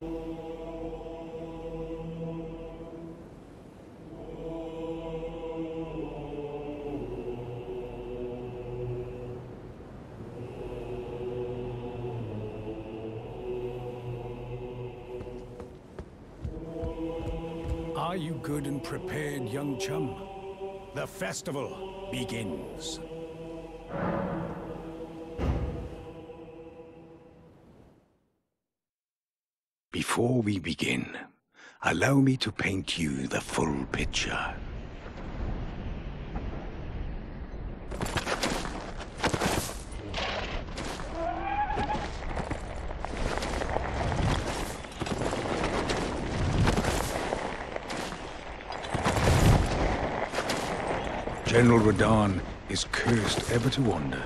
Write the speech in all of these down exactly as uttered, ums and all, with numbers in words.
Are you good and prepared, young chum? The festival begins. Before we begin, allow me to paint you the full picture. General Radahn is cursed ever to wander.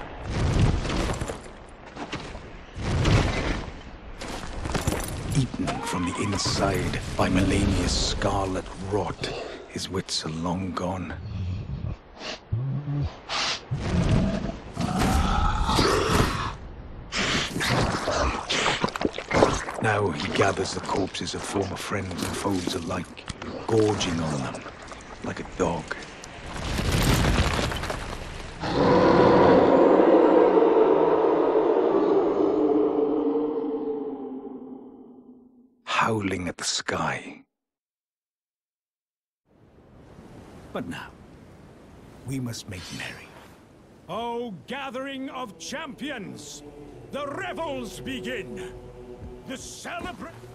Eaten from the inside by Malenia's scarlet rot, his wits are long gone. Now he gathers the corpses of former friends and foes alike, gorging on them like a dog. Howling at the sky. But now, we must make merry. O gathering of champions, the revels begin! The celebration...